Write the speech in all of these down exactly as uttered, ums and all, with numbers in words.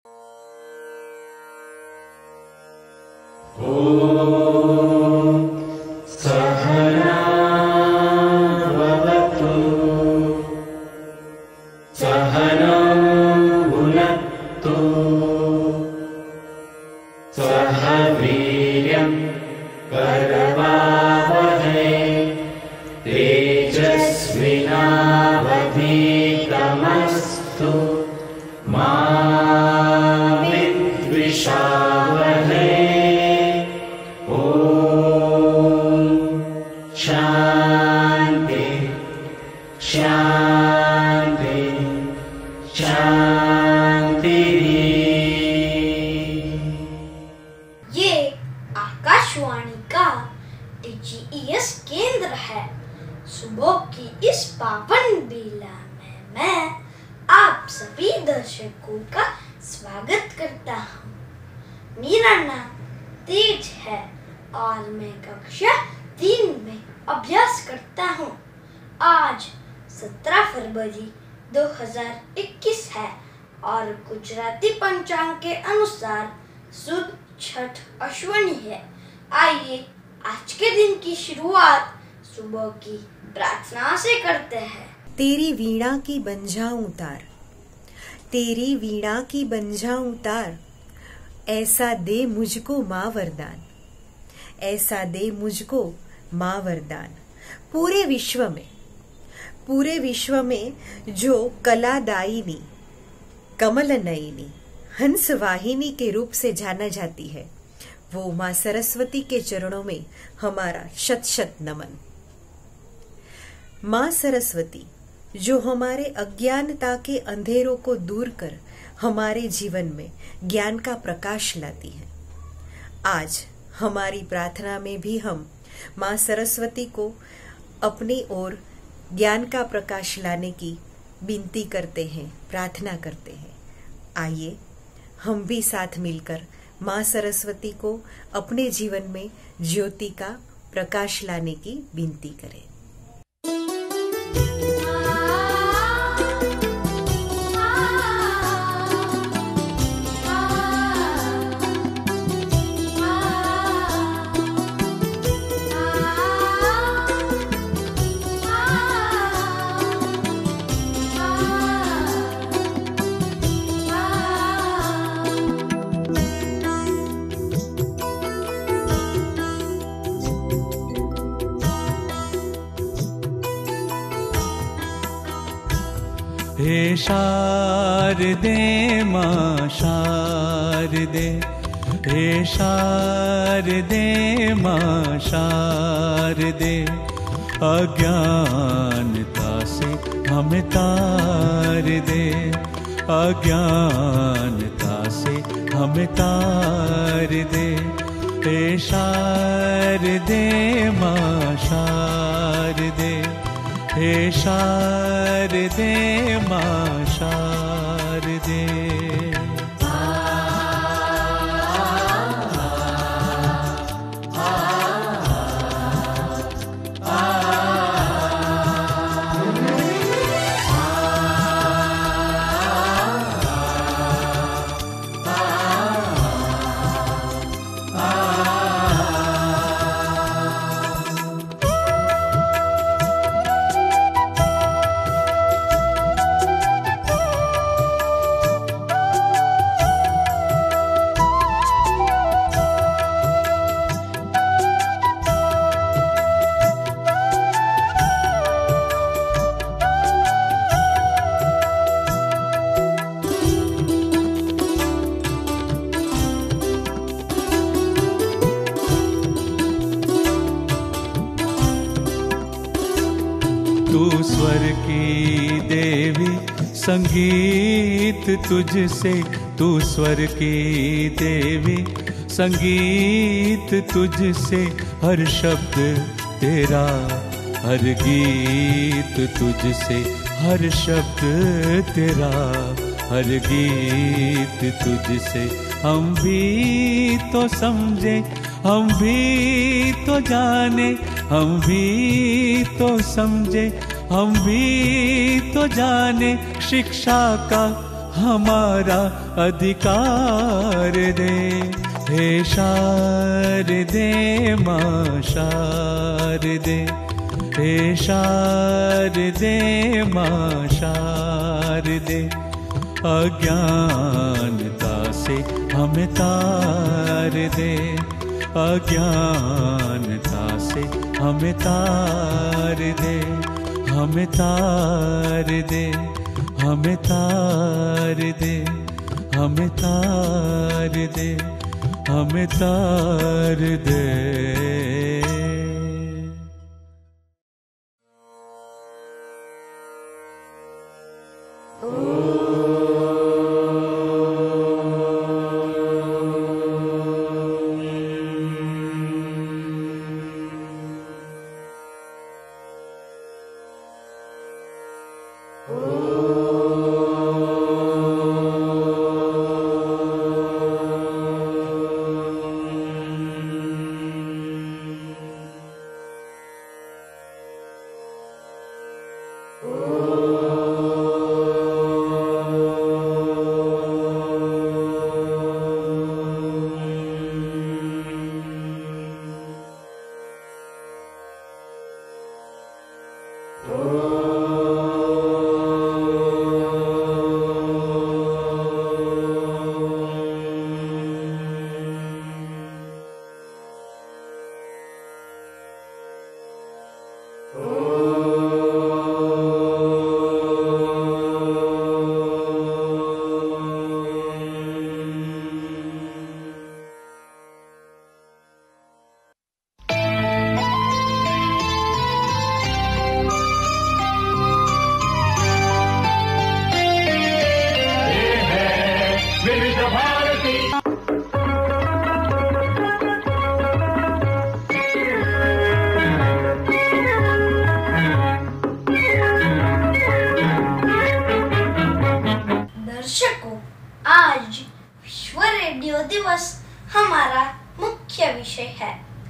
आकाशवाणी का D G E S केंद्र है। सुबह की इस पावन बेला में मैं आप सभी दर्शकों का स्वागत करता हूँ। मेरा नाम तेज है और मैं कक्षा तीन में अभ्यास करता हूँ। आज सत्रह फरवरी दो हज़ार इक्कीस है और गुजराती पंचांग के अनुसार सुद छठ अश्वनी है। आइए आज के दिन की शुरुआत सुबह की प्रार्थना से करते हैं। तेरी वीणा की बंजाऊं तार, तेरी वीणा की बंजाऊं तार, ऐसा दे मुझको माँ वरदान, ऐसा दे मुझको माँ वरदान। पूरे विश्व में पूरे विश्व में जो कलादायिनी, कमल नयनी, हंस वाहिनी के रूप से जाना जाती है, वो माँ सरस्वती के चरणों में हमारा शत शत नमन। माँ सरस्वती जो हमारे अज्ञानता के अंधेरों को दूर कर हमारे जीवन में ज्ञान का प्रकाश लाती है। आज हमारी प्रार्थना में भी हम माँ सरस्वती को अपनी ओर ज्ञान का प्रकाश लाने की विनती करते हैं, प्रार्थना करते हैं। आइए हम भी साथ मिलकर माँ सरस्वती को अपने जीवन में ज्योति का प्रकाश लाने की विनती करें। हे शारदे माँ शारदे, हे शारदे माँ शारदे, अज्ञानता से हमें तार दे, अज्ञानता से हमें तार दे। हे शारदे माँ शारदे, हे शारदे माँ शारदे। तू स्वर की देवी, संगीत तुझसे, तू स्वर की देवी, संगीत तुझसे, हर शब्द तेरा, हर गीत तुझसे, हर शब्द तेरा, हर गीत तुझसे। हम भी तो समझे, हम भी तो जाने, हम भी तो समझे, हम भी तो जाने, शिक्षा का हमारा अधिकार दे। हे शारदे माँ शारदे, हे शारदे माँ शारदे, अज्ञानता से हमें तार दे, अज्ञानता से हमें तार दे, हमें तार दे, हमें तार दे, हमें तार दे, हमें तार दे। आज विश्व रेडियो दिवस हमारा मुख्य विषय है।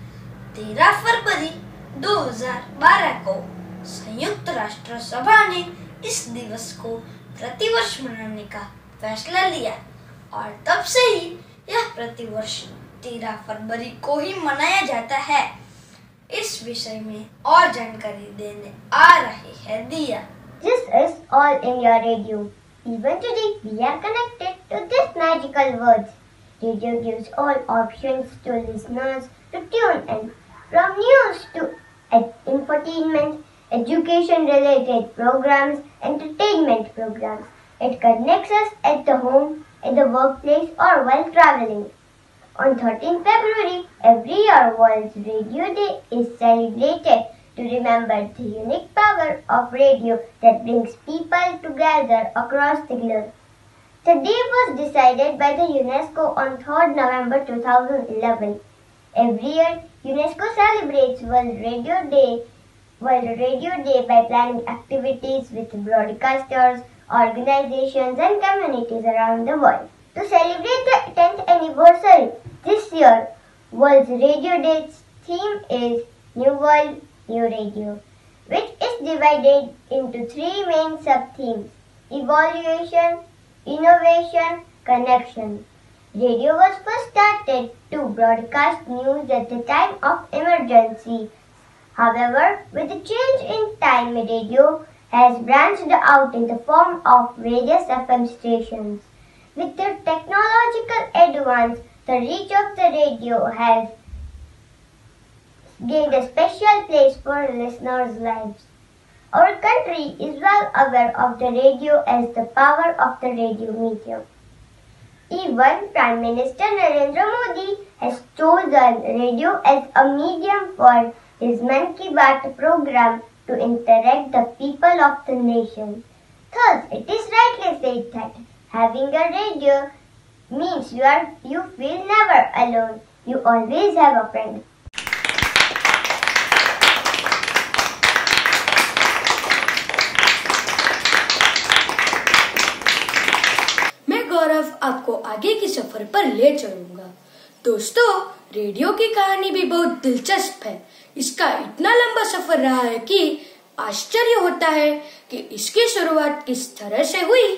तेरह फरवरी दो हज़ार बारह को संयुक्त राष्ट्र सभा ने इस दिवस को प्रतिवर्ष मनाने का फैसला लिया और तब से ही यह प्रतिवर्ष तेरह फरवरी को ही मनाया जाता है। इस विषय में और जानकारी देने आ रही है दिया। This is all in your radio. Even today, we are connected to these magical words. Radio gives all options to listeners to tune in, from news to ed- infotainment, education-related programs, entertainment programs. It connects us at the home, at the workplace, or while traveling. On thirteenth February, every year, World Radio Day is celebrated to remember the unique power of radio that brings people together across the globe. The day was decided by the UNESCO on third November two thousand eleven. Every year, UNESCO celebrates World Radio Day, World Radio Day by planning activities with broadcasters, organizations and communities around the world. To celebrate the tenth anniversary, this year, World Radio Day's theme is New World, New Radio, which is divided into three main sub-themes: evaluation, innovation, connection. Radio was first started to broadcast news at the time of emergency. However, with the change in time, radio has branched out in the form of various F M stations. With the technological advance, the reach of the radio has gained a special place for listeners' lives. Our country is well aware of the radio as the power of the radio medium. Even Prime Minister Narendra Modi has chosen radio as a medium for his Mann Ki Baat program to interact the people of the nation. Thus, it is rightly said that having a radio means you are you feel never alone. You always have a friend. गौरव आपको आगे की सफर पर ले चलूंगा। दोस्तों, radio की कहानी भी बहुत दिलचस्प है। इसका इतना लंबा सफर रहा है कि आश्चर्य होता है कि इसकी शुरुआत किस तरह से हुई।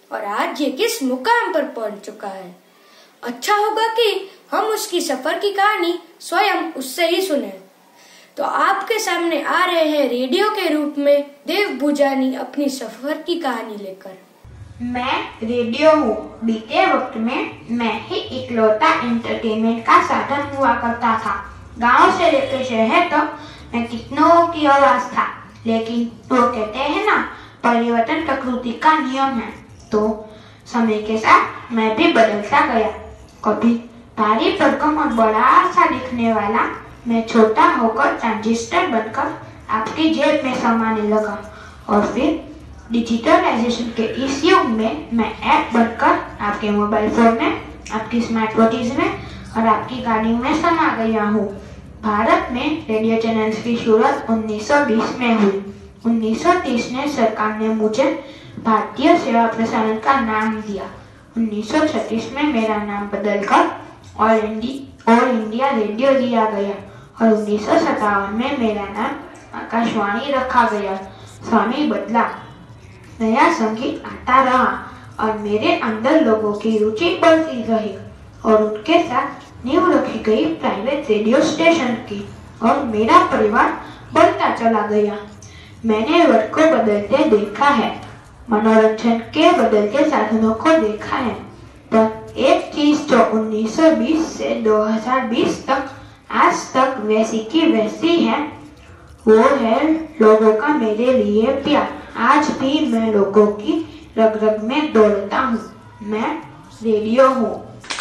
और आज ये किस मुकाम पर पहुंच चुका है। अच्छा होगा कि हम उसकी सफर की कहानी स्वयं उससे ही सुने। तो आपके सामने आ रहे हैं रेडियो के रूप में देव भुजानी अपनी सफर की कहानी लेकर। मैं रेडियो हूँ। बीते वक्त में मैं ही इकलौता एंटरटेनमेंट का साधन हुआ करता था। गांव से लेकर शहर तक मैं कितनों की आवाज था, लेकिन वो कहते हैं ना, परिवर्तन प्रकृति का नियम है। तो समय के साथ मैं भी बदलता गया। कभी भारी भरकम और बड़ा सा दिखने वाला मैं छोटा होकर ट्रांजिस्टर बनकर आपकी जेब में समाने लगा, और फिर डिजिटलाइजेशन के इस युग में मैं ऐप बनकर आपके मोबाइल फोन में, आपकी स्मार्ट वॉचेस में और आपकी गाड़ी में समा गया हूँ। भारत में रेडियो चैनल्स की शुरुआत उन्नीस सौ बीस में हुई। उन्नीस सौ तीस में सरकार ने मुझे भारतीय सेवा प्रसारण का नाम दिया। उन्नीस सौ छत्तीस में मेरा नाम बदलकर All India All India Radio दिया गया और उन्नीस सौ सत्तावन में मेरा नाम आकाशवाणी रखा गया। स्वामी बदला, नया संगीत आता रहा और मेरे अंदर लोगों की रुचि बढ़ती रही और उनके साथ नींव रखी गई प्राइवेट रेडियो स्टेशन की, और मेरा परिवार बढ़ता चला गया। मैंने वर्ग को बदलते देखा है, मनोरंजन के बदलते साधनों को देखा है, पर एक चीज जो उन्नीस सौ बीस से दो हज़ार बीस तक आज तक वैसी की वैसी है, वो है लोगों का मेरे लिए प्यार। आज भी मैं लोगों की रग रग में दौड़ता हूँ। मैं रेडियो हूँ।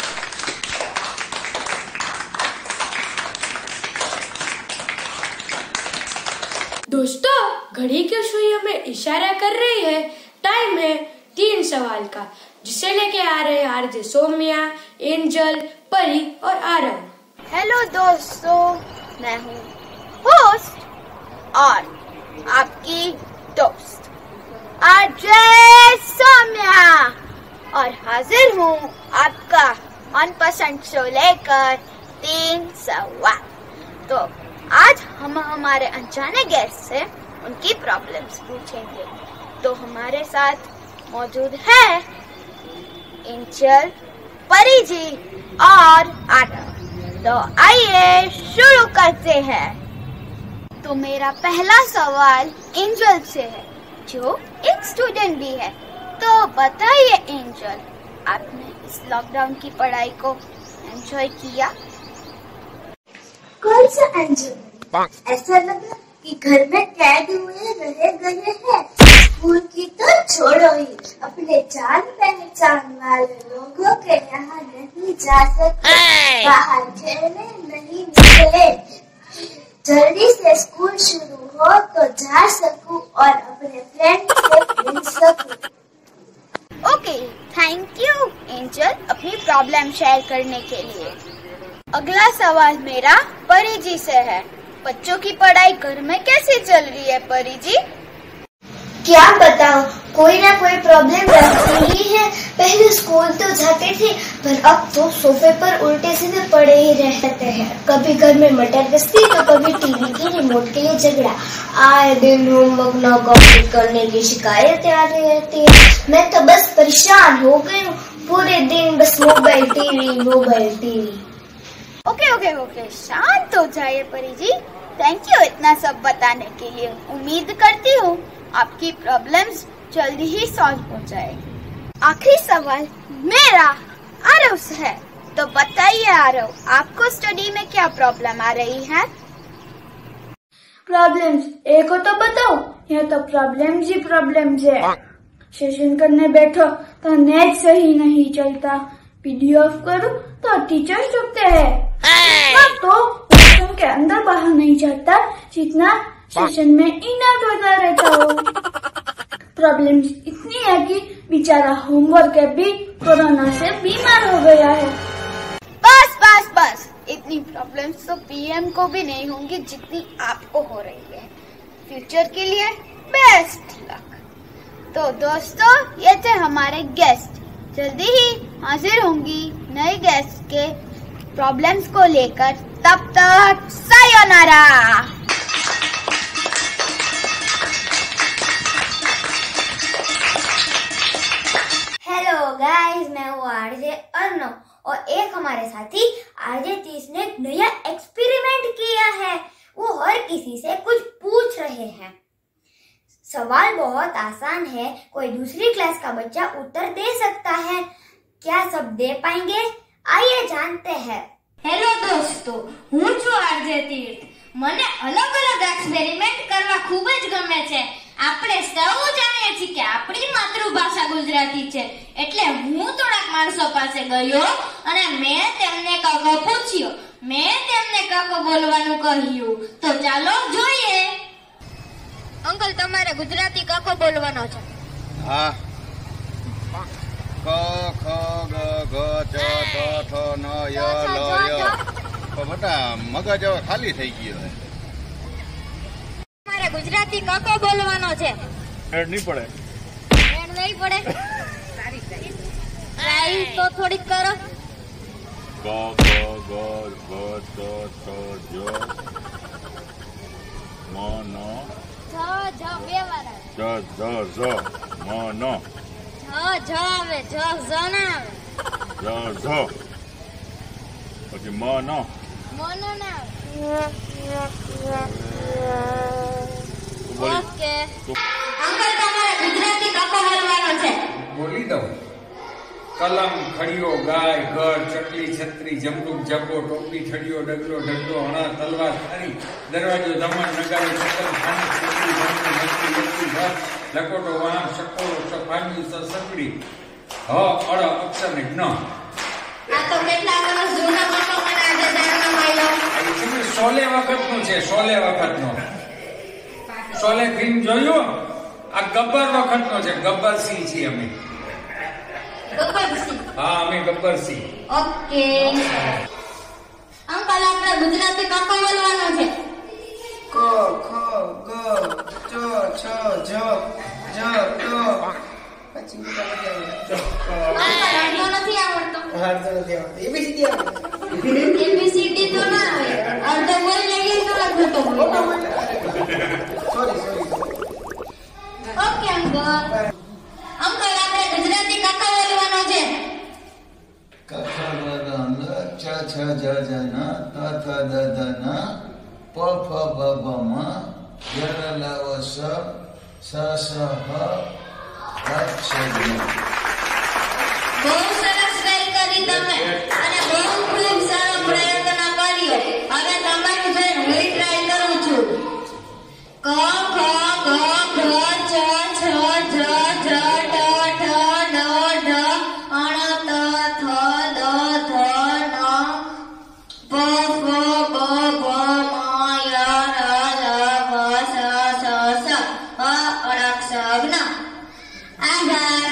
दोस्तों, घड़ी की सुई हमें इशारा कर रही है। टाइम है तीन सवाल का, जिसे लेके आ रहे हैं आरजे सौम्या, एंजल, परी और आरव। हेलो दोस्तों, मैं हूँ होस्ट और आपकी दोस्त आरजे सौम्या, और हाजिर हूँ आपका मनपसंद शो लेकर तीन सवाल। तो आज हम हमारे अनजाने गेस्ट से उनकी प्रॉब्लम्स पूछेंगे। तो हमारे साथ मौजूद है एंजल, परी जी और आरव। तो आइए शुरू करते हैं। तो मेरा पहला सवाल एंजल से है, जो एक स्टूडेंट भी है। तो बताइए एंजल, आपने इस लॉकडाउन की पढ़ाई को एंजॉय किया? कौन सा एंजॉय? ऐसा लगा कि घर में कैद हुए रह गए हैं। स्कूल की तो छोड़ो ही, अपने जान पहचान वाले लोगों के यहाँ नहीं जा सकते, बाहर खेलने नहीं निकले। जल्दी से स्कूल शुरू हो तो जा सकूं और अपने फ्रेंड से मिल सकूं। ओके, थैंक यू एंजल अपनी प्रॉब्लम शेयर करने के लिए। अगला सवाल मेरा परी जी से है। बच्चों की पढ़ाई घर में कैसे चल रही है परी जी? क्या बताऊं, कोई ना कोई प्रॉब्लम रहती ही है। पहले स्कूल तो जाते थे, पर अब तो सोफे पर उल्टे सीधे पड़े ही रहते हैं। कभी घर में मटर गश्ती तो कभी टीवी की रिमोट के लिए झगड़ा। आए दिन होमवर्क न कंप्लीट करने की शिकायतें आ रही रहती है। मैं तो बस परेशान हो गई हूँ, पूरे दिन बस mobile TV mobile TV. Okay okay okay शांत हो जाइए परी जी। थैंक यू इतना सब बताने के लिए। उम्मीद करती हूँ आपकी प्रॉब्लम्स जल्दी ही सॉल्व हो जाएगी। आखिरी सवाल मेरा आरव से है। तो बताइए आरव, आपको स्टडी में क्या प्रॉब्लम आ रही है? प्रॉब्लम्स एक हो तो बताओ, यह तो प्रॉब्लम्स ही प्रॉब्लम्स है। सेशन करने बैठो तो नेट सही नहीं चलता, वीडियो ऑफ करो तो टीचर्स रुकते हैं। तो क्लासरूम के अंदर बाहर नहीं जाता, जितना सेशन में इनर होता रहता हो। प्रॉब्लम्स इतनी है कि बेचारा होमवर्क भी कोरोना से बीमार हो गया है। बस बस बस, इतनी प्रॉब्लम्स तो पीएम को भी नहीं होंगी जितनी आपको हो रही है। फ्यूचर के लिए बेस्ट लक। तो दोस्तों, ये थे हमारे गेस्ट। जल्दी ही हाजिर होंगी नए गेस्ट के प्रॉब्लम्स को लेकर। तब तक सायोनारा। गाइस, मैं हूँ आरजे अर्नव और एक हमारे साथी आरजे तीस ने एक नया एक्सपेरिमेंट किया है। वो हर किसी से कुछ पूछ रहे हैं। सवाल बहुत आसान है, कोई दूसरी क्लास का बच्चा उत्तर दे सकता है। क्या सब दे पाएंगे? आइए जानते हैं। हेलो दोस्तों, હું છું આરજે તીર્થ। મને અલગ અલગ એક્સપેરિમેન્ટ કરવા ખૂબ જ ગમે છે। આપણે સૌ જાણીએ છીએ કે આપણી માતૃભાષા ગુજરાતી છે, એટલે હું થોડાક માણસો પાસે ગયો અને મેં તેમને કાકો પૂછ્યો। મેં તેમને કાકો બોલવાનું કહ્યું, તો ચાલો જોઈએ। અંકલ, તમારે ગુજરાતી કાકો બોલવાનો છે? હા। ક ખ ગ ઘ ચ ઠ ઠ ન ય લ ય તો બટા મગજ હવે ખાલી થઈ ગયો છે। તમારે ગુજરાતી કાકો બોલવાનો છે? એડ નહીં પડે। એડ નહીં પડે? સારી સારી ટ્રાય તો થોડીક કરો। ક ખ ગ ઘ ચ ઠ જ મ ન જ જ બે વાર આવે। જ જ જ મ ન જ જ આવે, જ જ ના આવે। જ જ પછી મ ન મ ન ના આવે। ઓકે અંકલ, તમારે ગુજરાતી કાકો બોલવાનો છે? બોલી દઉં। કલમ, ખડીયો, ગાય, ઘર, ચકલી, છત્રી, જમરૂક, જબ્બો, ટોપી, ઠડિયો, ડગલો, ઢગલો, હણા, તલવાર, થાળી, દરવાજો, ધમણ, નગારી, ચક્કર, ખાની, છોકરી, જમણી, મસ્તી, લક્કી, ઘર, લકોટો, વાહન, સકોરો, સફાંજુ, સસકડી, હ, અળ, અક્ષર ને જ્ઞ। આ તો કેટલા વર્ષ જૂનો કાકો મને આજે જાણવા મળ્યો। સોલે વખતનું છે, સોલે વખતનો। સોલે ફિલ્મ જોયું? આ ગબ્બર વખતનો છે, ગબ્બર સિંહ છીએ અમે। ગબ્બરસિંહ? હા, અમે ગબ્બર સિંહ। ઓકે અંકલ, આપણે ગુજરાતી કાકો બોલવાનો છે? ક ખ ગ ચ છ જ જ ત પછી અંકલ, નથી આવડતો? હાર્દ નથી આવડતો। એબીસીડી આવડે? એબીસીડી તો ના આવે, અર્ધો બોલી લઈએ તો અડધો બોલો। Sorry sorry okay uncle. Uncle, આપણે ગુજરાતી કાકા બોલવાનો છે? ક ખ ગ ઘ ન ચ છ જ જ ન ત થ દ ધ ન પ ફ બ ભ મ ય ર લ વ સ સ સ હ હ ક્ષ જ્ઞ। બહુ સરસ ટ્રાય કરી તમે અને બહુ ખૂબ સારો પ્રયત્ન કર્યો। હવે તમારું જે હું ટ્રાય કરું છું। ક ખ ગ ઘ ચ છ જ જ ટ ઠ ડ ઢ અણ ત થ દ ધ ન પ ફ બ ભ મ ય ર લ વ સ સ સ અ અક્ષ જ્ઞ। આભાર।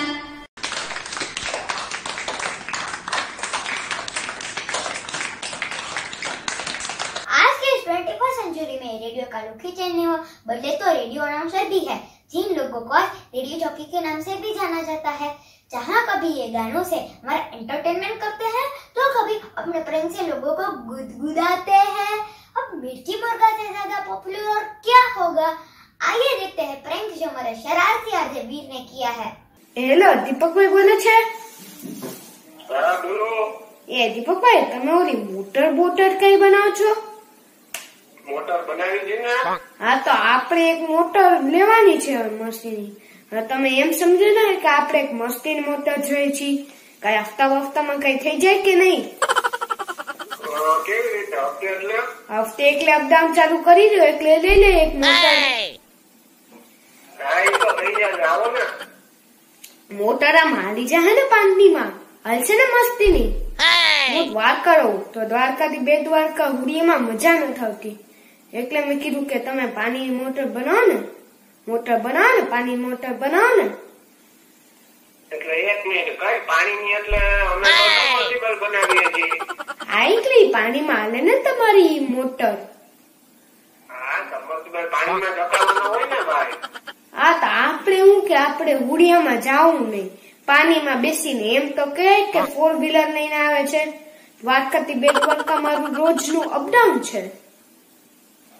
आज के इस ट्वेंटी फर्स्ट सेंचुरी में रेडियो का लुक ही चेंज नहीं हुआ, बदले तो रेडियो अनाउंसर भी है, जिन लोगों को रेडियो जॉकी के नाम से भी जाना जाता है। जहाँ कभी ये गानों से हमारा एंटरटेनमेंट करते हैं, तो कभी अपने प्रेम से लोगों को गुदगुदाते हैं। अब मिर्ची मुर्गा से ज्यादा पॉपुलर और क्या होगा? आइए देखते हैं प्रैंक जो हमारे शरारती आरजे वीर ने किया है। હેલો, દીપકભાઈ બોલે છે? હા, બોલો। એ દીપકભાઈ, તમે ઓલી મોટર બોટર કઈ બનાવો છો? મોટર બનાવી છે ને? હા, તો આપણે એક મોટર લેવાની છે મસ્તીની। હવે તમે એમ સમજો ને કે આપણે એક મસ્તીની મોટર જોઈએ છીએ, કઈ હફતા વફતામાં કઈ થઈ જાય કે નહીં? કેવી રીતે? હપ્તે એટલે? હફતે એટલે અપડાઉન ચાલુ કરી દો, એટલે લઈ લે એક મોટર। હા, એ તો થઈ જાય, આવો ને। મોટર આમ હાલી જાય ને પાણીમાં, હાલશે ને મસ્તીની? હું દ્વારકા રહું તો દ્વારકાથી બે દ્વારકા હુડીમાં મજા નથી આવતી, એટલે મેં કીધું કે તમે પાણીની મોટર બનાવો ને, મોટર બનાવો ને, પાણી મોટર બનાવો ને। એટલે એક મિનિટ, કઈ પાણીની? એટલે અમે સબમર્સિબલ બનાવીએ છીએ। આ એકલી પાણીમાં હાલે ને તમારી મોટર? હા, સબમર્સિબલ પાણીમાં ડકાવવાનો હોય ને ભાઈ। હા, તો આપણે શું કે આપણે હુડિયામાં જાવું નહીં, પાણીમાં બેસીને। એમ તો કહે કે ફોર વ્હીલર લઈને આવે છે, દ્વારકાથી બે દ્વારકા મારું રોજનું અપડાઉન છે।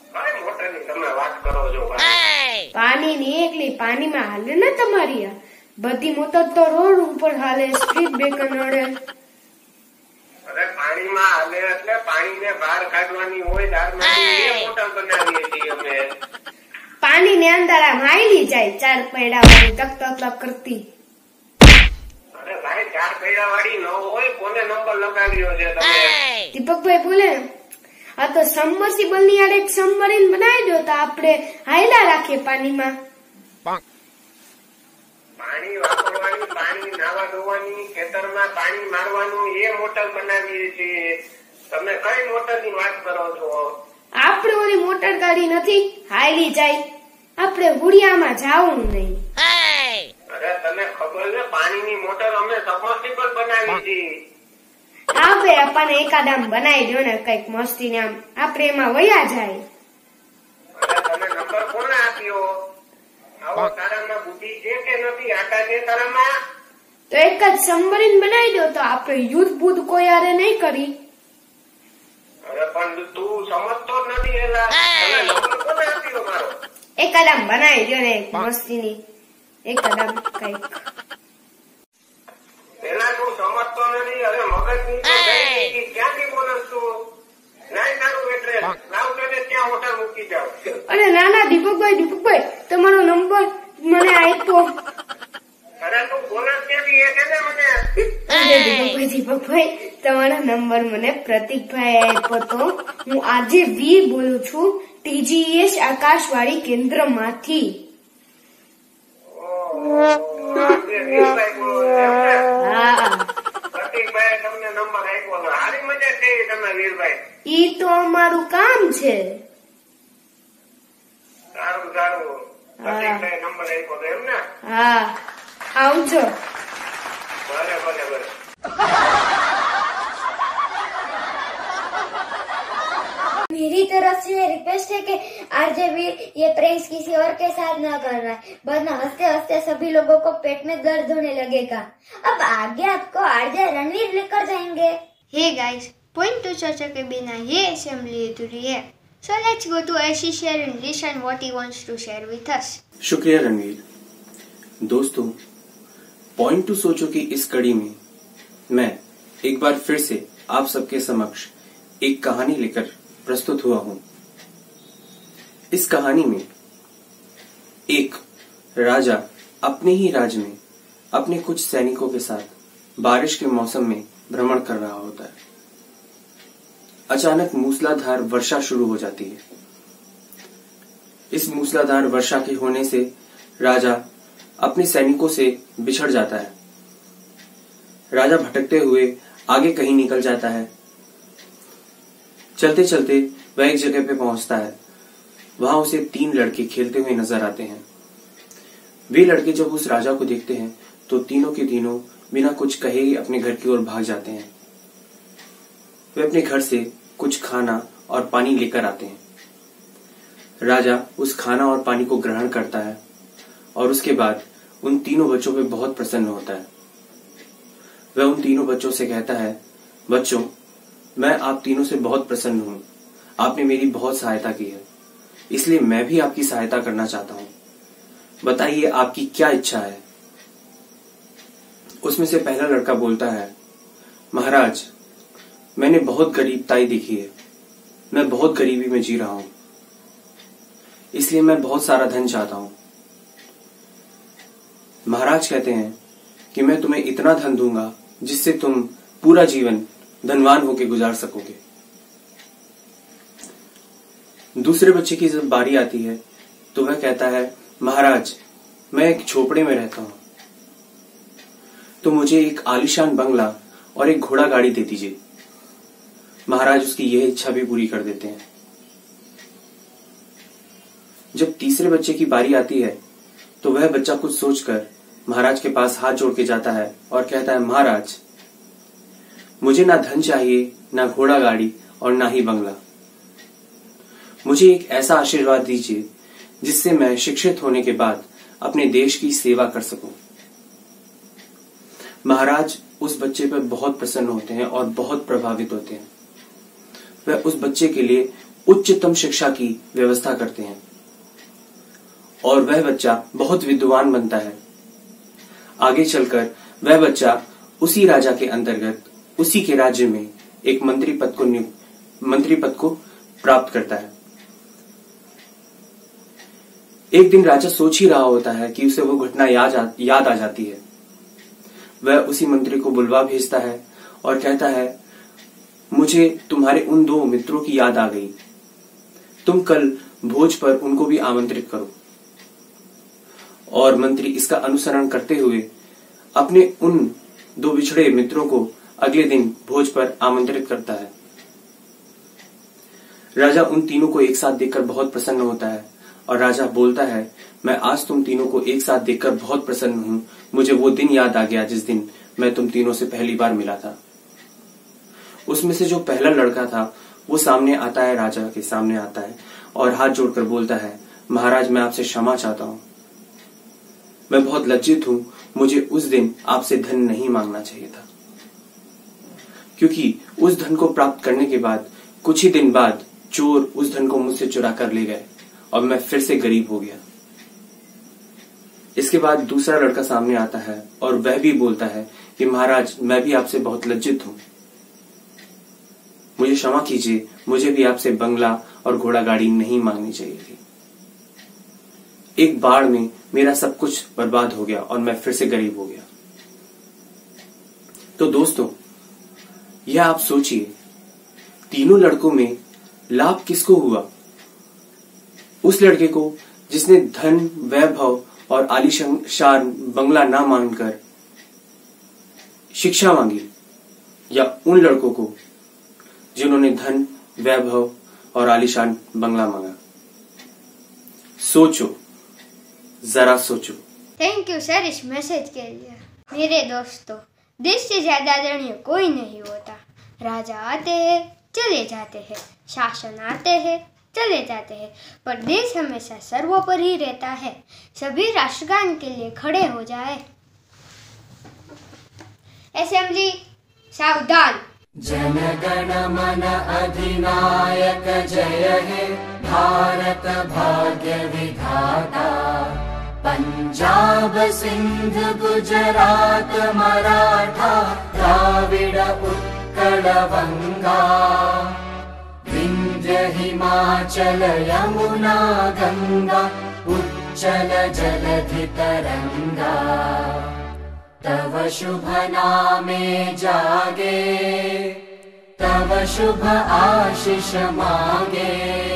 મોટરની તમે વાત કરો છો ભાઈ? પાણીની એકલી પાણીમાં હાલે ને તમારી? બધી મોટર તો રોડ ઉપર હાલે, સ્પીડ બ્રેકર નડે. અરે પાણીમાં હાલે એટલે પાણીને બહાર કાઢવાની હોય ધારમાંથી, એ મોટર બનાવીએ છીએ અમે. પાણી ને અંદર આમ હાલી જાય ચાર પૈડા વાળી તક તક તક કરતી. અરે ભાઈ ચાર પૈડા વાળી ન હોય, કોને નંબર લગાવ્યો છે તમે? દીપકભાઈ બોલે આ તો સબમર્સિબલ ની યાર એક સબમરીન બનાવી દો તો આપણે હાયલા રાખીએ પાણીમાં. પાણી વાપરવાની, પાણી નાવા ધોવાની, ખેતરમાં પાણી મારવાનું, એ મોટર બનાવીએ છીએ. તમે કઈ મોટર ની વાત કરો છો? આપણે ઓલી મોટર ગાડી નથી હાયલી જાય, આપણે હુડિયામાં જાવું નહીં. અરે તને ખબર છે પાણીની મોટર અમે સબમર્સિબલ બનાવી છે. આપણે આપણને એકાદ આમ બનાવી દો ને કઈક મસ્તી ને, આમ આપણે એમાં વયા જાય. અરે તમે નંબર કોને આપ્યો? આવો તારામાં બુદ્ધિ છે કે નથી? આટા છે તારામાં? તો એક જ સબમરીન બનાવી દો તો આપણે યુદ્ધ બુદ્ધ કોઈ આરે નહીં કરી. અરે પણ તું સમજતો જ નથી. એલા તમે નંબર કોને આપ્યો મારો? એકાદ આમ બનાવી દો ને મસ્તી ની, એકાદ આમ કઈક. પેલા તું સમજતો નથી. અરે મગજ ની તો ગઈ, ક્યાંથી બોલસ તું? નહીં તારું એડ્રેસ લાવ કે ત્યાં હોટલ મૂકી જાવ. અરે ના ના દીપકભાઈ, દીપકભાઈ તમારો નંબર મને આપ્યો. અરે તું બોલસ ક્યાંથી એ કે મને? અરે દીપકભાઈ, દીપકભાઈ તમારો નંબર મને પ્રતિકભાઈ આપ્યો તો. હું આજે વીર બોલું છું, ટીજીએસ આકાશવાણી કેન્દ્ર માંથી. પ્રતિકભાઈ તમને નંબર આપ્યો, હારી મજા થઈ તમે વીરભાઈ. ઈ તો અમારું કામ છે. સારું સારું, પ્રતિકભાઈ નંબર આપ્યો તો એમ ને? હા આવજો. ભલે ભલે ભલે. मेरी तरफ से रिक्वेस्ट है कि आरजे वीर ये प्रैंक्स किसी और के साथ ना करना है, वरना हंसते हंसते सभी लोगों को पेट में दर्द होने लगेगा. अब आगे आपको आरजे रणवीर लेकर जाएंगे. Hey guys, point to चर्चा के बिना ये असेंबली अधूरी है. So let's go to Ashish here and listen what he wants to share with us. शुक्रिया रणवीर. दोस्तों, पॉइंट टू सोचो की इस कड़ी में मैं एक बार फिर से आप सबके समक्ष एक कहानी लेकर प्रस्तुत हुआ हूं. इस कहानी में एक राजा अपने ही राज्य में अपने कुछ सैनिकों के साथ बारिश के मौसम में भ्रमण कर रहा होता है. अचानक मूसलाधार वर्षा शुरू हो जाती है. इस मूसलाधार वर्षा के होने से राजा अपने सैनिकों से बिछड़ जाता है. राजा भटकते हुए आगे कहीं निकल जाता है. चलते चलते वह एक जगह पे पहुंचता है. वहां उसे तीन लड़के खेलते हुए नजर आते हैं. वे लड़के जब उस राजा को देखते हैं तो तीनों के तीनों बिना कुछ कहे ही अपने घर की ओर भाग जाते हैं. वे अपने घर से कुछ खाना और पानी लेकर आते हैं. राजा उस खाना और पानी को ग्रहण करता है और उसके बाद उन तीनों बच्चों पे बहुत प्रसन्न होता है. वह उन तीनों बच्चों से कहता है, बच्चों, मैं आप तीनों से बहुत प्रसन्न हूं. आपने मेरी बहुत सहायता की है, इसलिए मैं भी आपकी सहायता करना चाहता हूं. बताइए आपकी क्या इच्छा है. उसमें से पहला लड़का बोलता है, महाराज, मैंने बहुत गरीबताई देखी है. मैं बहुत गरीबी में जी रहा हूं, इसलिए मैं बहुत सारा धन चाहता हूं. महाराज कहते हैं कि मैं तुम्हें इतना धन दूंगा जिससे तुम पूरा जीवन धनवान होकर गुजार सकोगे. दूसरे बच्चे की जब बारी आती है तो वह कहता है, महाराज, मैं एक झोपड़े में रहता हूं, तो मुझे एक आलीशान बंगला और एक घोड़ा गाड़ी दे दीजिए. महाराज उसकी यह इच्छा भी पूरी कर देते हैं. जब तीसरे बच्चे की बारी आती है तो वह बच्चा कुछ सोचकर महाराज के पास हाथ जोड़ के जाता है और कहता है, महाराज, मुझे ना धन चाहिए, ना घोड़ा गाड़ी और ना ही बंगला. मुझे एक ऐसा आशीर्वाद दीजिए जिससे मैं शिक्षित होने के बाद अपने देश की सेवा कर सकूं. महाराज उस बच्चे पर बहुत प्रसन्न होते हैं और बहुत प्रभावित होते हैं. वह उस बच्चे के लिए उच्चतम शिक्षा की व्यवस्था करते हैं और वह बच्चा बहुत विद्वान बनता है. आगे चलकर वह बच्चा उसी राजा के अंतर्गत उसी के राज्य में एक मंत्री पद को मंत्री पद को प्राप्त करता है। एक दिन राजा सोच ही रहा होता है कि उसे वो घटना याद याद आ जाती है। वह उसी मंत्री को बुलवा भेजता है और कहता है, मुझे तुम्हारे उन दो मित्रों की याद आ गई, तुम कल भोज पर उनको भी आमंत्रित करो। और मंत्री इसका अनुसरण करते हुए अपने उन दो बिछड़े मित्रों को अगले दिन भोज पर आमंत्रित करता है। राजा उन तीनों को एक साथ देखकर बहुत प्रसन्न होता है और राजा बोलता है, मैं आज तुम तीनों को एक साथ देखकर बहुत प्रसन्न हूं। मुझे वो दिन याद आ गया जिस दिन मैं तुम तीनों से पहली बार मिला था। उसमें से जो पहला लड़का था वो सामने आता है, राजा के सामने आता है और हाथ जोड़कर बोलता है, महाराज मैं आपसे क्षमा चाहता हूं, मैं बहुत लज्जित हूं, मुझे उस दिन आपसे धन नहीं मांगना चाहिए था, क्योंकि उस धन को प्राप्त करने के बाद कुछ ही दिन बाद चोर उस धन को मुझसे चुरा कर ले गए और मैं फिर से गरीब हो गया। इसके बाद दूसरा लड़का सामने आता है और वह भी बोलता है कि महाराज मैं भी आपसे बहुत लज्जित हूं, मुझे क्षमा कीजिए, मुझे भी आपसे बंगला और घोड़ा गाड़ी नहीं मांगनी चाहिए थी। एक बाढ़ में मेरा सब कुछ बर्बाद हो गया और मैं फिर से गरीब हो गया। तो दोस्तों, यह आप सोचिए, तीनों लड़कों में लाभ किसको हुआ? उस लड़के को जिसने धन, वैभव और आलीशान बंगला ना मांगकर शिक्षा मांगी, या उन लड़कों को जिन्होंने धन, वैभव और आलीशान बंगला मांगा? सोचो, जरा सोचो। थैंक यू सर इस मैसेज के लिए। मेरे दोस्तों, देश से ज्यादा आदरणीय कोई नहीं होता। राजा आते हैं, चले जाते हैं, शासन आते हैं, चले जाते हैं, पर देश हमेशा सर्वोपरि रहता है। सभी राष्ट्रगान के लिए खड़े हो जाए। असेंबली सावधान। जन गण मन अधिनायक जय हे भारत भाग्य विधाता। पंजाब सिंध गुजरात मराठा द्राविड़ उत्कल बंगा। विंध्य हिमाचल यमुना गंगा उच्चल जलधि तरंगा। तव शुभ नामे जागे, तव शुभ आशीष मांगे।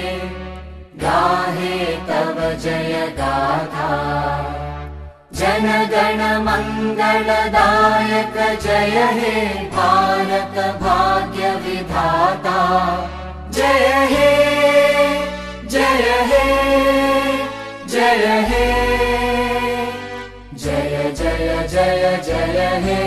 गाहे तव जय गाथा, जन गण मंगलदायक जय हे भारत भाग्य विधाता। जय हे जय हे जय हे जय जय जय जय हे।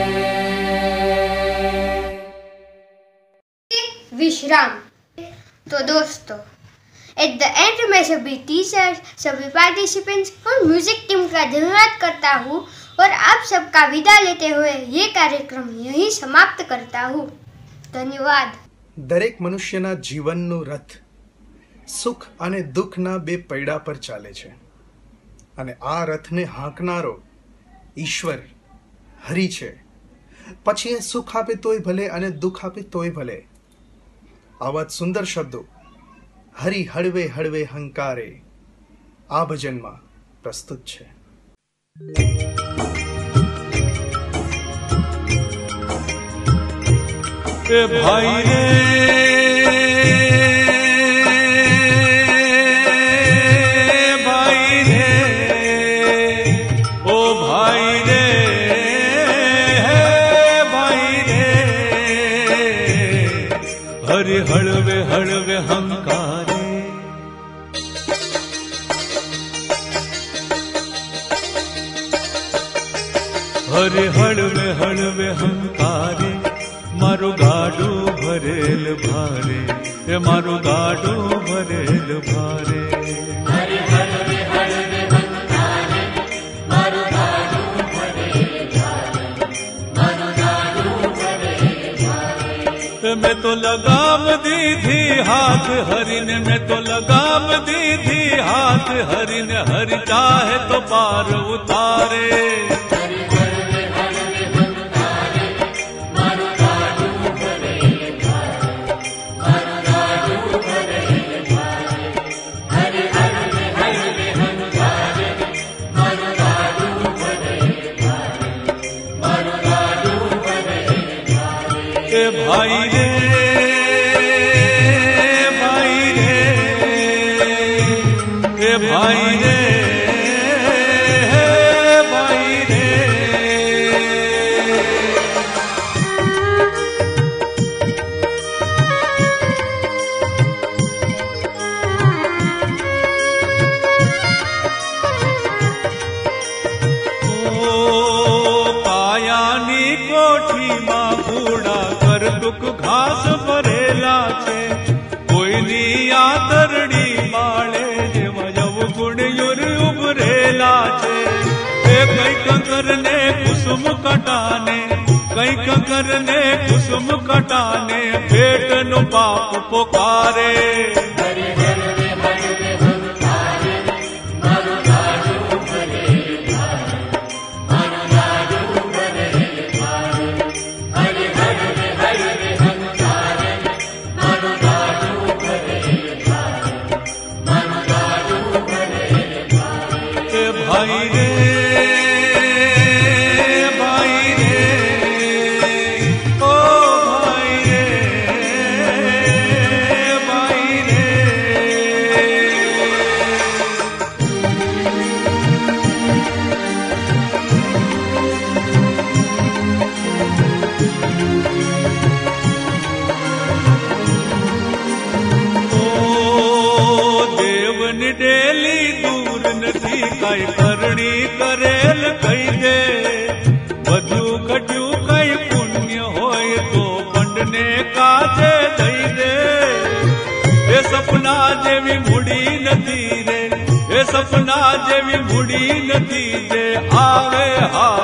विश्राम। तो दोस्तों, एट द एंड मैं सभी टीचर्स, सभी पार्टिसिपेंट्स और म्यूजिक टीम का धन्यवाद करता हूँ और आप सबका विदा लेते हुए ये कार्यक्रम यहीं समाप्त करता हूँ। धन्यवाद। દરેક મનુષ્યના જીવનનો રથ સુખ અને દુઃખના બે પૈડા પર ચાલે છે અને આ રથને હાંકનારો ઈશ્વર હરિ છે। પછી એ સુખ આપે તોય ભલે અને દુઃખ આપે તોય ભલે। આવા સુંદર શબ્દો હરિ હળવે હળવે હંકારે આ ભજનમાં પ્રસ્તુત છે। ए भाई रे भाई रे ओ भाई रे भाई रे हरि हड़वे हड़वे हंकारे हरि हड़वे हड़वे हंकारे। मारो गाडो भरेल भारे, ए मारो गाडो भरेल भारे। हरि हरवे हरवे हंकारे, मारो गाडो भरेल भारे, मारो गाडो भरेल भारे। मैं तो लगाम दी थी हाथ हरि ने, मैं तो लगाम दी थी हाथ हरि ने। हरि चाहे तो पार उतारे। हरि हरवे भाई रे भाई रे ए भाई रे भाई रे घास भरेला छे कोईनी आतरडी माळे जेवा जव गुण युर उभरेला छे ए कई कंकर ने कुसुम कटाने कई कंकर ने कुसुम कटाने पेट नु बाप पुकारे कई करणी करेल कई दे बधु कटू कई पुण्य होय तो पंडने काजे दई दे ए सपना जेवी मुड़ी नथी रे ए सपना जेवी मुड़ी नथी जे आवे हा